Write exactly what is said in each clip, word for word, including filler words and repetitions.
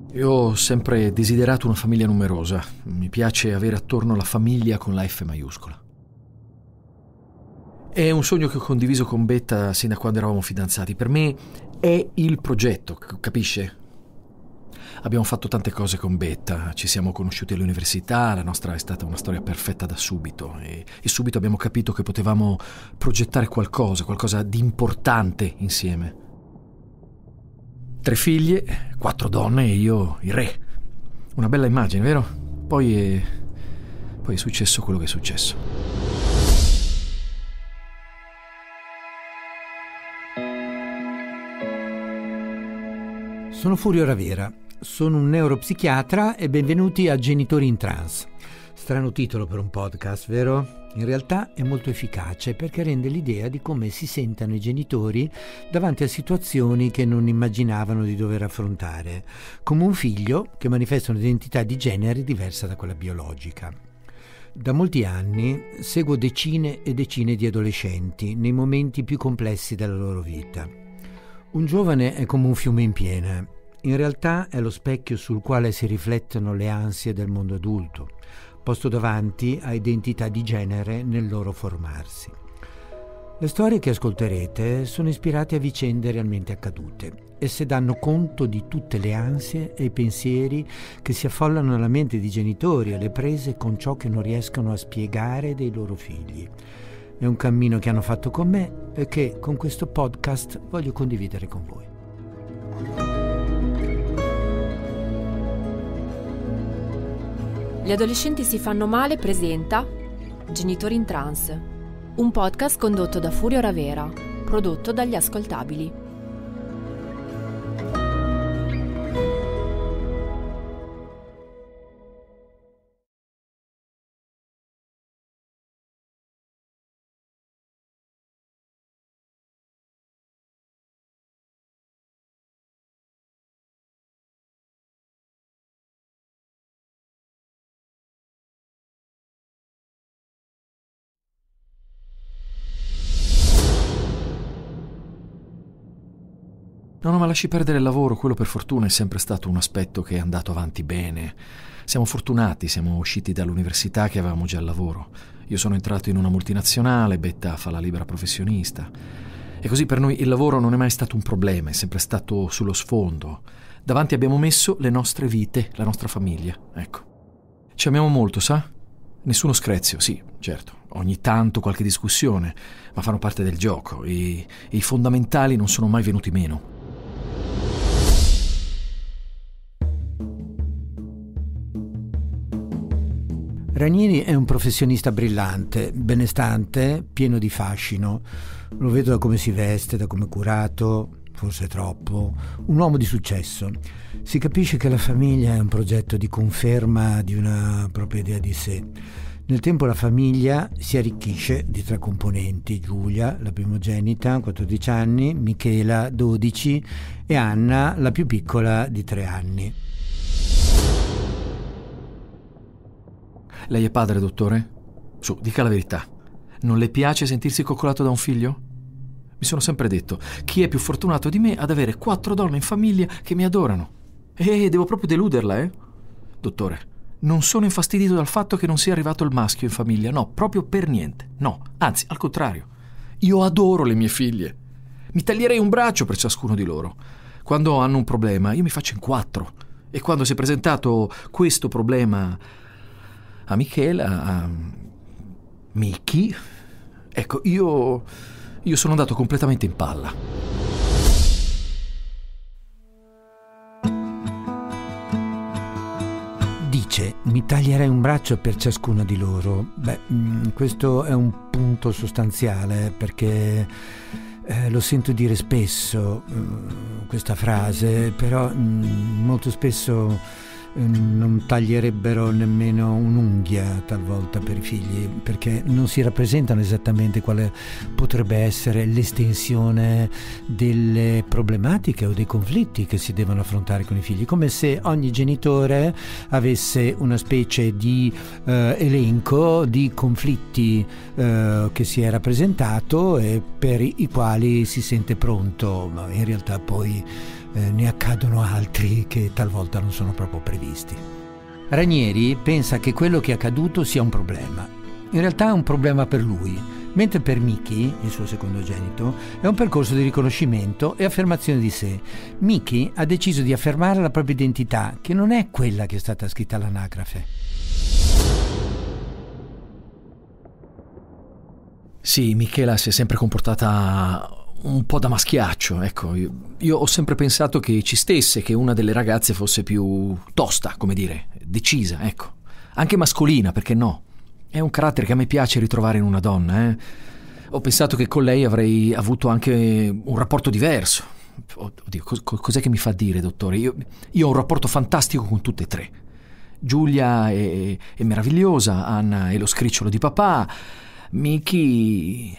Io ho sempre desiderato una famiglia numerosa. Mi piace avere attorno la famiglia con la F maiuscola. È un sogno che ho condiviso con Betta sin da quando eravamo fidanzati. Per me è il progetto, capisce? Abbiamo fatto tante cose con Betta, ci siamo conosciuti all'università, la nostra è stata una storia perfetta da subito e, e subito abbiamo capito che potevamo progettare qualcosa, qualcosa di importante insieme. Tre figlie, quattro donne e io il re. Una bella immagine, vero? Poi è, poi è successo quello che è successo. Sono Furio Ravera, sono un neuropsichiatra e benvenuti a Genitori in Trance. Strano titolo per un podcast, vero? In realtà è molto efficace perché rende l'idea di come si sentano i genitori davanti a situazioni che non immaginavano di dover affrontare, come un figlio che manifesta un'identità di genere diversa da quella biologica. Da molti anni seguo decine e decine di adolescenti nei momenti più complessi della loro vita. Un giovane è come un fiume in piena. In realtà è lo specchio sul quale si riflettono le ansie del mondo adulto, posto davanti a identità di genere nel loro formarsi. Le storie che ascolterete sono ispirate a vicende realmente accadute. Esse danno conto di tutte le ansie e i pensieri che si affollano nella mente di genitori alle prese con ciò che non riescono a spiegare dei loro figli. È un cammino che hanno fatto con me e che con questo podcast voglio condividere con voi. Gli adolescenti si fanno male presenta Genitori in Trance, un podcast condotto da Furio Ravera, prodotto dagli Ascoltabili. No, no, ma lasci perdere il lavoro, quello per fortuna è sempre stato un aspetto che è andato avanti bene. Siamo fortunati, siamo usciti dall'università che avevamo già il lavoro. Io sono entrato in una multinazionale, Betta fa la libera professionista. E così per noi il lavoro non è mai stato un problema, è sempre stato sullo sfondo. Davanti abbiamo messo le nostre vite, la nostra famiglia, ecco. Ci amiamo molto, sa? Nessuno screzio, sì, certo. Ogni tanto qualche discussione, ma fanno parte del gioco e, e i fondamentali non sono mai venuti meno. Ranieri è un professionista brillante, benestante, pieno di fascino. Lo vedo da come si veste, da come è curato, forse troppo. Un uomo di successo. Si capisce che la famiglia è un progetto di conferma di una propria idea di sé. Nel tempo la famiglia si arricchisce di tre componenti: Giulia, la primogenita, quattordici anni, Michela, dodici e Anna, la più piccola, di tre anni. Lei è padre, dottore? Su, dica la verità. Non le piace sentirsi coccolato da un figlio? Mi sono sempre detto, chi è più fortunato di me ad avere quattro donne in famiglia che mi adorano? E devo proprio deluderla, eh? Dottore, non sono infastidito dal fatto che non sia arrivato il maschio in famiglia, no, proprio per niente. No, anzi, al contrario. Io adoro le mie figlie. Mi taglierei un braccio per ciascuno di loro. Quando hanno un problema, io mi faccio in quattro. E quando si è presentato questo problema a Michela, a Mickey, ecco, io, io sono andato completamente in palla. Dice, mi taglierei un braccio per ciascuna di loro. Beh, questo è un punto sostanziale perché eh, lo sento dire spesso, eh, questa frase, però mh, molto spesso eh, non taglierebbero nemmeno un'unghia talvolta per i figli, perché non si rappresentano esattamente quale potrebbe essere l'estensione delle problematiche o dei conflitti che si devono affrontare con i figli, come se ogni genitore avesse una specie di eh, elenco di conflitti eh, che si è rappresentato e per i quali si sente pronto, ma in realtà poi eh, ne accadono altri che talvolta non sono proprio previsti. Ranieri pensa che quello che è accaduto sia un problema. In realtà è un problema per lui, mentre per Miki, il suo secondogenito, è un percorso di riconoscimento e affermazione di sé. Miki ha deciso di affermare la propria identità, che non è quella che è stata scritta all'anagrafe. Sì, Michela si è sempre comportata un po' da maschiaccio, ecco. Io, io ho sempre pensato che ci stesse, che una delle ragazze fosse più tosta, come dire, decisa, ecco. Anche mascolina, perché no? È un carattere che a me piace ritrovare in una donna, eh. Ho pensato che con lei avrei avuto anche un rapporto diverso. Oddio, cos- cos'è che mi fa dire, dottore? Io, io ho un rapporto fantastico con tutte e tre. Giulia è, è meravigliosa, Anna è lo scricciolo di papà, Miki...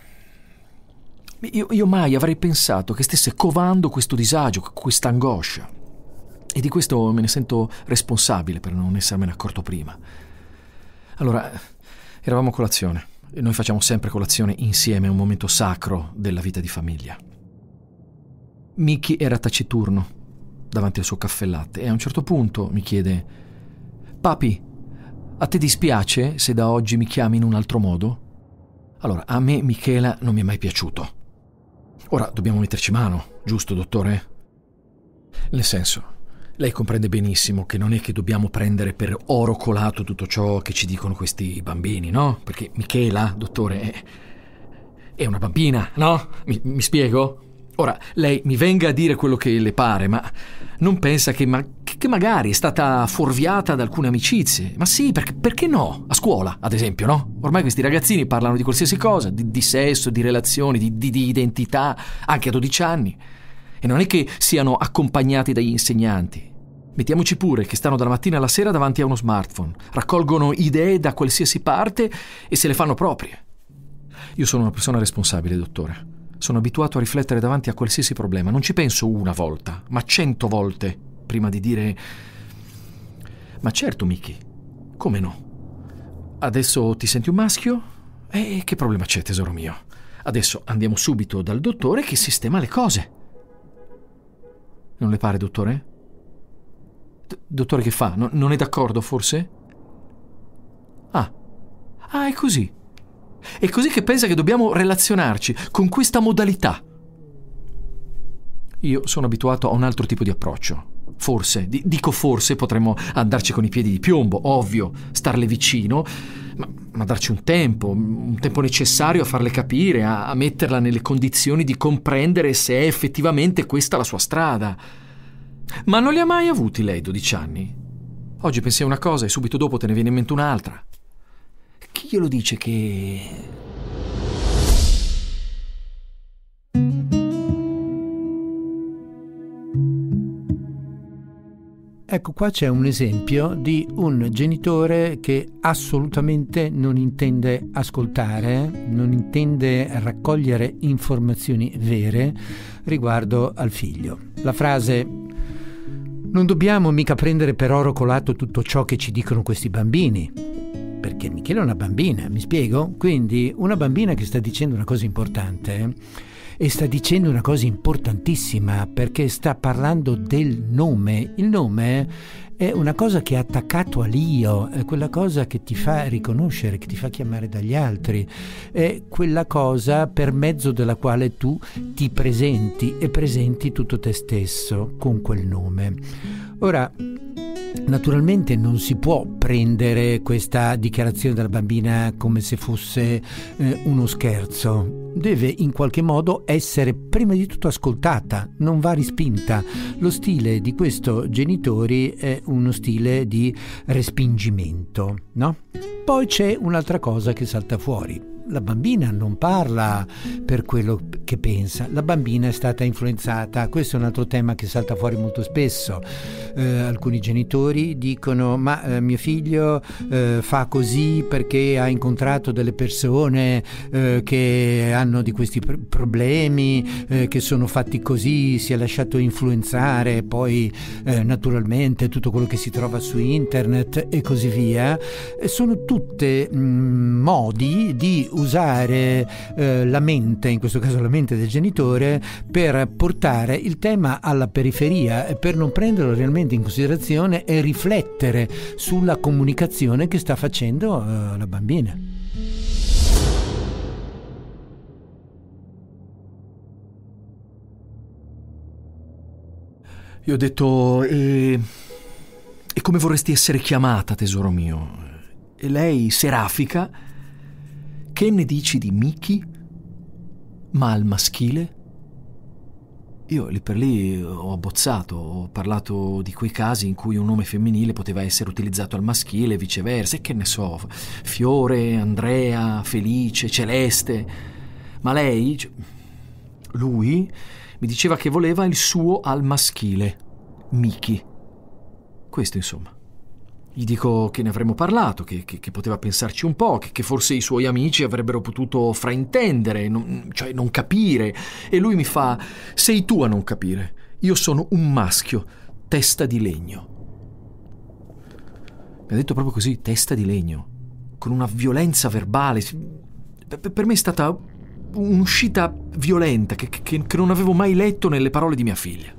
Io, io mai avrei pensato che stesse covando questo disagio, questa angoscia. E di questo me ne sento responsabile per non essermene accorto prima. Allora, eravamo a colazione. E noi facciamo sempre colazione insieme, è un momento sacro della vita di famiglia. Miki era taciturno davanti al suo caffè latte e a un certo punto mi chiede: «Papi, a te dispiace se da oggi mi chiami in un altro modo?» Allora, a me Michela non mi è mai piaciuto. Ora dobbiamo metterci mano, giusto, dottore? Nel senso, lei comprende benissimo che non è che dobbiamo prendere per oro colato tutto ciò che ci dicono questi bambini, no? Perché Michela, dottore, è, è una bambina, no? Mi, mi spiego? Ora, lei mi venga a dire quello che le pare, ma non pensa che, ma, che magari è stata fuorviata da alcune amicizie. Ma sì, perché, perché no? A scuola, ad esempio, no? Ormai questi ragazzini parlano di qualsiasi cosa, di, di sesso, di relazioni, di, di, di identità, anche a dodici anni. E non è che siano accompagnati dagli insegnanti. Mettiamoci pure che stanno dalla mattina alla sera davanti a uno smartphone, raccolgono idee da qualsiasi parte e se le fanno proprie. Io sono una persona responsabile, dottore. Sono abituato a riflettere davanti a qualsiasi problema. Non ci penso una volta, ma cento volte prima di dire: «Ma certo, Miki, come no? Adesso ti senti un maschio? E che problema c'è, tesoro mio? Adesso andiamo subito dal dottore che sistema le cose». Non le pare, dottore? D- dottore, che fa? No, non è d'accordo, forse? Ah, ah, è così. È così che pensa che dobbiamo relazionarci, con questa modalità. Io sono abituato a un altro tipo di approccio. Forse, di- dico forse, potremmo andarci con i piedi di piombo, ovvio, starle vicino, ma, ma darci un tempo, un tempo necessario a farle capire, a, a metterla nelle condizioni di comprendere se è effettivamente questa la sua strada. Ma non li ha mai avuti lei dodici anni? Oggi pensi a una cosa e subito dopo te ne viene in mente un'altra. Chi glielo dice che... Ecco, qua c'è un esempio di un genitore che assolutamente non intende ascoltare, non intende raccogliere informazioni vere riguardo al figlio. La frase: «Non dobbiamo mica prendere per oro colato tutto ciò che ci dicono questi bambini». Perché Michela è una bambina, mi spiego? Quindi una bambina che sta dicendo una cosa importante e sta dicendo una cosa importantissima perché sta parlando del nome. Il nome è una cosa che è attaccato all'io, è quella cosa che ti fa riconoscere, che ti fa chiamare dagli altri, è quella cosa per mezzo della quale tu ti presenti e presenti tutto te stesso con quel nome. Ora, naturalmente non si può prendere questa dichiarazione della bambina come se fosse eh, uno scherzo. Deve in qualche modo essere prima di tutto ascoltata, non va rispinta. Lo stile di questo genitori è uno stile di respingimento, no? Poi c'è un'altra cosa che salta fuori. La bambina non parla per quello che pensa. La bambina è stata influenzata. Questo è un altro tema che salta fuori molto spesso. Eh, alcuni genitori dicono: ma eh, mio figlio eh, fa così perché ha incontrato delle persone eh, che hanno di questi pr- problemi, eh, che sono fatti così, si è lasciato influenzare, poi eh, naturalmente tutto quello che si trova su internet e così via. E sono tutte mh, modi di usare eh, la mente, in questo caso la mente del genitore, per portare il tema alla periferia e per non prenderlo realmente in considerazione e riflettere sulla comunicazione che sta facendo uh, la bambina. Io ho detto: e, e come vorresti essere chiamata, tesoro mio? E lei, Serafica: che ne dici di Miki? Ma al maschile? Io lì per lì ho abbozzato, ho parlato di quei casi in cui un nome femminile poteva essere utilizzato al maschile e viceversa, e che ne so, Fiore, Andrea, Felice, Celeste. Ma lei, lui, mi diceva che voleva il suo al maschile, Miki. Questo, insomma. Gli dico che ne avremmo parlato, che, che, che poteva pensarci un po', che, che forse i suoi amici avrebbero potuto fraintendere, non, cioè non capire. E lui mi fa: sei tu a non capire. Io sono un maschio, testa di legno. Mi ha detto proprio così, testa di legno, con una violenza verbale. Per, per me è stata un'uscita violenta che, che, che non avevo mai letto nelle parole di mia figlia.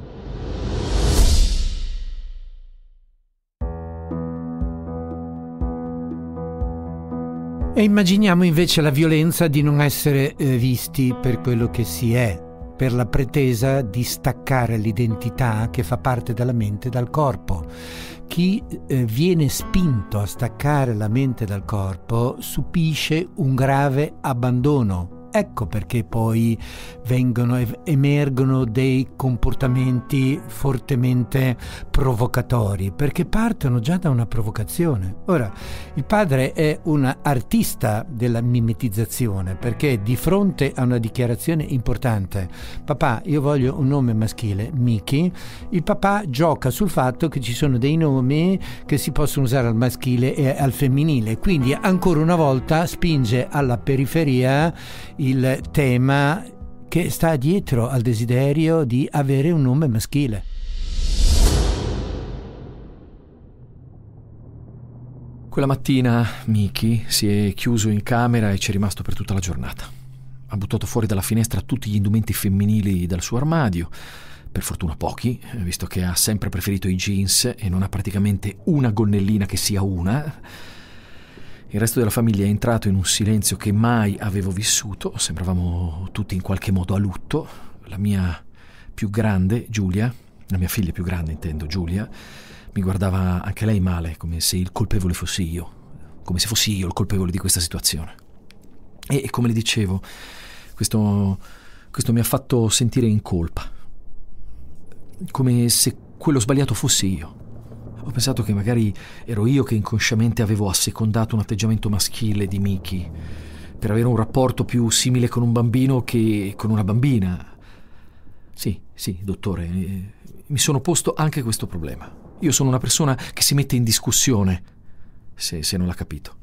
E immaginiamo invece la violenza di non essere eh, visti per quello che si è, per la pretesa di staccare l'identità che fa parte della mente dal corpo. Chi eh, viene spinto a staccare la mente dal corpo subisce un grave abbandono. Ecco perché poi vengono, emergono dei comportamenti fortemente provocatori, perché partono già da una provocazione. Ora, il padre è un artista della mimetizzazione, perché di fronte a una dichiarazione importante: papà, io voglio un nome maschile, Miki, il papà gioca sul fatto che ci sono dei nomi che si possono usare al maschile e al femminile, quindi ancora una volta spinge alla periferia il tema che sta dietro al desiderio di avere un nome maschile. Quella mattina Miki si è chiuso in camera e ci è rimasto per tutta la giornata. Ha buttato fuori dalla finestra tutti gli indumenti femminili dal suo armadio, per fortuna pochi, visto che ha sempre preferito i jeans e non ha praticamente una gonnellina che sia una. Il resto della famiglia è entrato in un silenzio che mai avevo vissuto. Sembravamo tutti in qualche modo a lutto. La mia più grande, Giulia, la mia figlia più grande intendo, Giulia, mi guardava anche lei male, come se il colpevole fossi io, come se fossi io il colpevole di questa situazione. E, e come le dicevo, questo, questo mi ha fatto sentire in colpa, come se quello sbagliato fossi io. Ho pensato che magari ero io che inconsciamente avevo assecondato un atteggiamento maschile di Miki per avere un rapporto più simile con un bambino che con una bambina. Sì, sì, dottore, eh, mi sono posto anche questo problema. Io sono una persona che si mette in discussione, se, se non l'ha capito.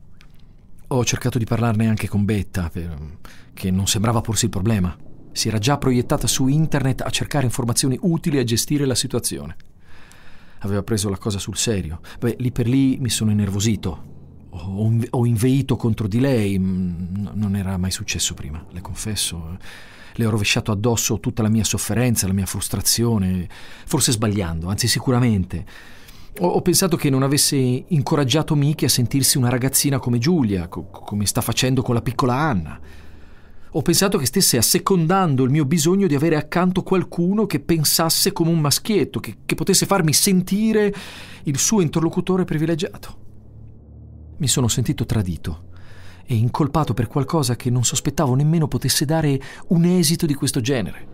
Ho cercato di parlarne anche con Betta, per, che non sembrava porsi il problema. Si era già proiettata su internet a cercare informazioni utili a gestire la situazione. Aveva preso la cosa sul serio. Beh, lì per lì mi sono innervosito. Ho, ho inveito contro di lei. Non era mai successo prima, le confesso. Le ho rovesciato addosso tutta la mia sofferenza, la mia frustrazione, forse sbagliando, anzi sicuramente. Ho, ho pensato che non avesse incoraggiato Miki a sentirsi una ragazzina come Giulia, co- come sta facendo con la piccola Anna. Ho pensato che stesse assecondando il mio bisogno di avere accanto qualcuno che pensasse come un maschietto, che, che potesse farmi sentire il suo interlocutore privilegiato. Mi sono sentito tradito e incolpato per qualcosa che non sospettavo nemmeno potesse dare un esito di questo genere.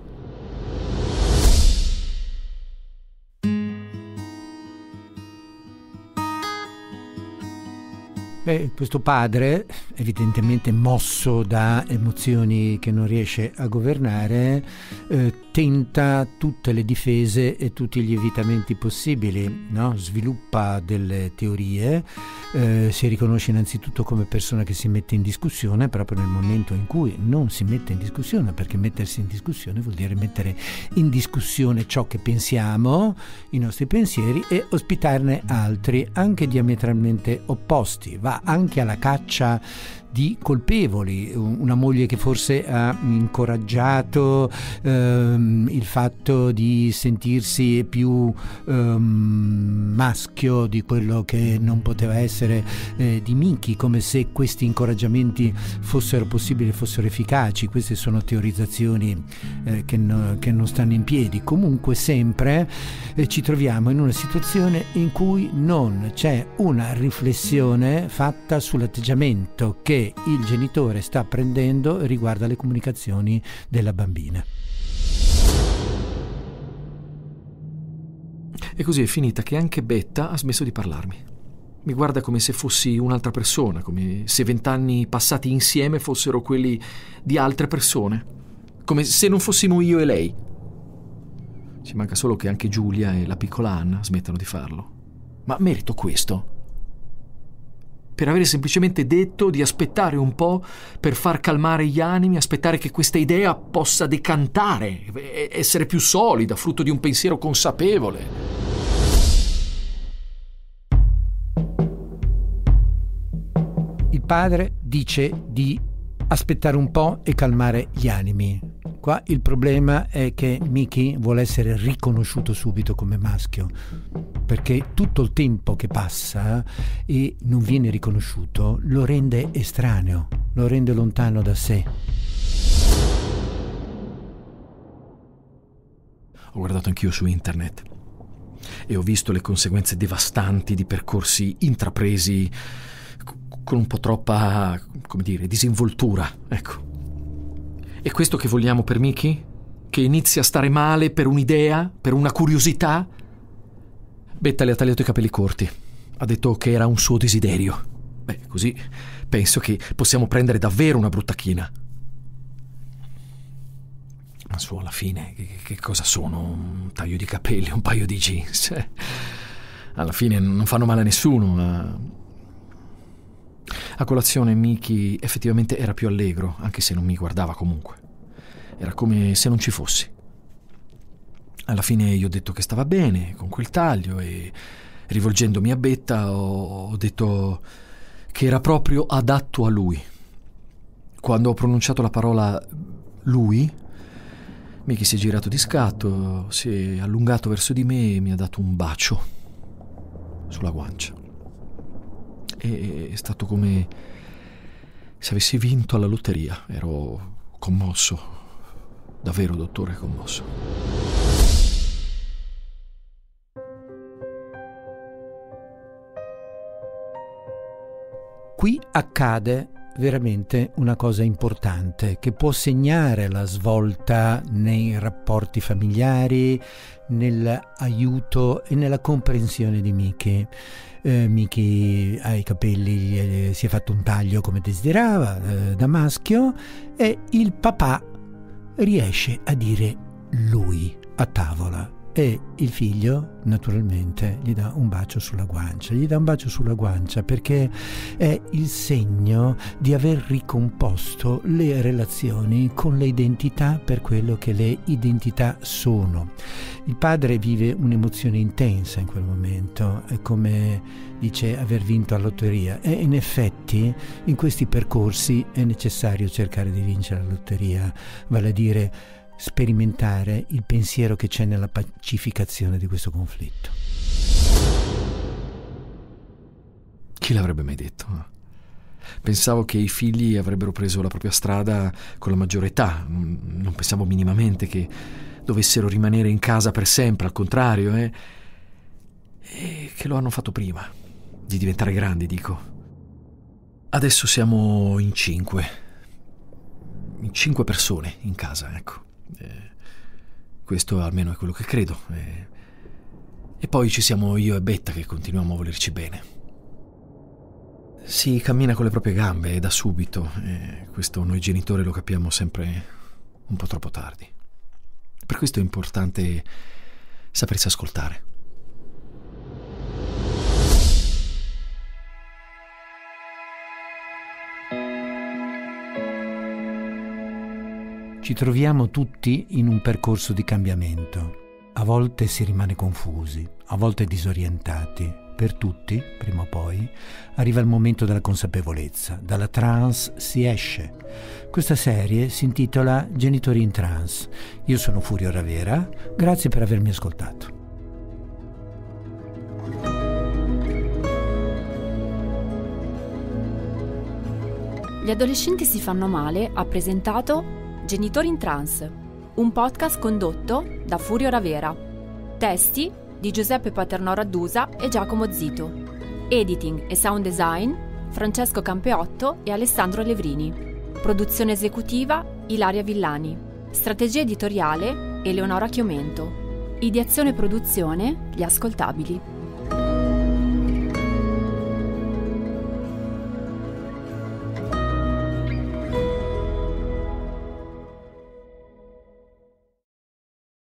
Beh, questo padre evidentemente mosso da emozioni che non riesce a governare, eh, tenta tutte le difese e tutti gli evitamenti possibili, no? Sviluppa delle teorie, eh, si riconosce innanzitutto come persona che si mette in discussione proprio nel momento in cui non si mette in discussione, perché mettersi in discussione vuol dire mettere in discussione ciò che pensiamo, i nostri pensieri, e ospitarne altri anche diametralmente opposti. Va anche alla caccia di colpevoli, una moglie che forse ha incoraggiato ehm, il fatto di sentirsi più ehm, maschio di quello che non poteva essere eh, di Miki, come se questi incoraggiamenti fossero possibili, fossero efficaci. Queste sono teorizzazioni eh, che, no, che non stanno in piedi. Comunque sempre eh, ci troviamo in una situazione in cui non c'è una riflessione fatta sull'atteggiamento che il genitore sta prendendo riguardo alle comunicazioni della bambina. E così è finita che anche Betta ha smesso di parlarmi. Mi guarda come se fossi un'altra persona, come se vent'anni passati insieme fossero quelli di altre persone, come se non fossimo io e lei. Ci manca solo che anche Giulia e la piccola Anna smettano di farlo. Ma merito questo? Per avere semplicemente detto di aspettare un po' per far calmare gli animi, aspettare che questa idea possa decantare, essere più solida, frutto di un pensiero consapevole. Il padre dice di aspettare un po' e calmare gli animi. Qua il problema è che Miki vuole essere riconosciuto subito come maschio, perché tutto il tempo che passa e non viene riconosciuto lo rende estraneo, lo rende lontano da sé. Ho guardato anch'io su internet e ho visto le conseguenze devastanti di percorsi intrapresi con un po' troppa, come dire, disinvoltura, ecco. È questo che vogliamo per Miki? Che inizi a stare male per un'idea, per una curiosità? Betta le ha tagliato i capelli corti. Ha detto che era un suo desiderio. Beh, così penso che possiamo prendere davvero una brutta china. Ma su, alla fine, che, che cosa sono? Un taglio di capelli, un paio di jeans? Alla fine non fanno male a nessuno, ma... A colazione Miki effettivamente era più allegro, anche se non mi guardava comunque. Era come se non ci fossi. Alla fine gli ho detto che stava bene con quel taglio e, rivolgendomi a Betta, ho, ho detto che era proprio adatto a lui. Quando ho pronunciato la parola lui, Miki si è girato di scatto, si è allungato verso di me e mi ha dato un bacio sulla guancia. È stato come se avessi vinto alla lotteria. Ero commosso, davvero, dottore, commosso. Qui accade veramente una cosa importante che può segnare la svolta nei rapporti familiari, nell'aiuto e nella comprensione di Miki. Eh, Miki ha i capelli, eh, si è fatto un taglio come desiderava, eh, da maschio, e il papà riesce a dire lui a tavola. E il figlio naturalmente gli dà un bacio sulla guancia, gli dà un bacio sulla guancia perché è il segno di aver ricomposto le relazioni con le identità per quello che le identità sono. Il padre vive un'emozione intensa in quel momento, è come dice aver vinto alla lotteria, e in effetti in questi percorsi è necessario cercare di vincere la lotteria, vale a dire sperimentare il pensiero che c'è nella pacificazione di questo conflitto. Chi l'avrebbe mai detto? Pensavo che i figli avrebbero preso la propria strada con la maggiore età. Non pensavo minimamente che dovessero rimanere in casa per sempre, al contrario, eh? E che lo hanno fatto prima di diventare grandi, dico. Adesso siamo in cinque, in cinque persone in casa, ecco. Eh, questo almeno è quello che credo. Eh, e poi ci siamo io e Betta che continuiamo a volerci bene. Si cammina con le proprie gambe e da subito, e questo noi genitori lo capiamo sempre un po' troppo tardi. Per questo è importante sapersi ascoltare. Ci troviamo tutti in un percorso di cambiamento. A volte si rimane confusi, a volte disorientati. Per tutti, prima o poi, arriva il momento della consapevolezza. Dalla trance si esce. Questa serie si intitola Genitori in Trance. Io sono Furio Ravera, grazie per avermi ascoltato. Gli adolescenti si fanno male ha presentato Genitori in Trance, un podcast condotto da Furio Ravera. Testi di Giuseppe Paternò Raddusa e Giacomo Zito. Editing e sound design Francesco Campeotto e Alessandro Levrini. Produzione esecutiva Ilaria Villani. Strategia editoriale Eleonora Chiomento. Ideazione e produzione Gli Ascoltabili.